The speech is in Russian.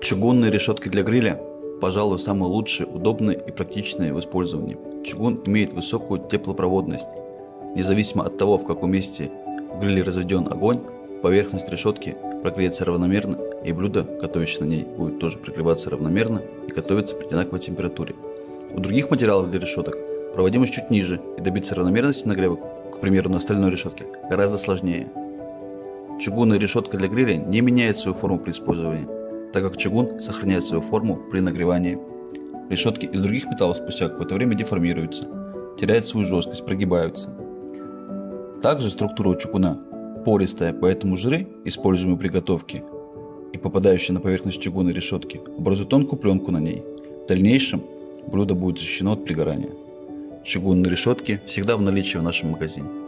Чугунные решетки для гриля, пожалуй, самые лучшие, удобные и практичные в использовании. Чугун имеет высокую теплопроводность. Независимо от того, в каком месте в гриле разведен огонь, поверхность решетки прогреется равномерно, и блюдо, готовящее на ней, будет тоже прогреваться равномерно и готовиться при одинаковой температуре. У других материалов для решеток проводимость чуть ниже, и добиться равномерности нагрева, к примеру, на стальной решетке, гораздо сложнее. Чугунная решетка для гриля не меняет свою форму при использовании, так как чугун сохраняет свою форму при нагревании. Решетки из других металлов спустя какое-то время деформируются, теряют свою жесткость, прогибаются. Также структура у чугуна пористая, поэтому жиры, используемые при готовке и попадающие на поверхность чугунной решетки, образуют тонкую пленку на ней. В дальнейшем блюдо будет защищено от пригорания. Чугунные решетки всегда в наличии в нашем магазине.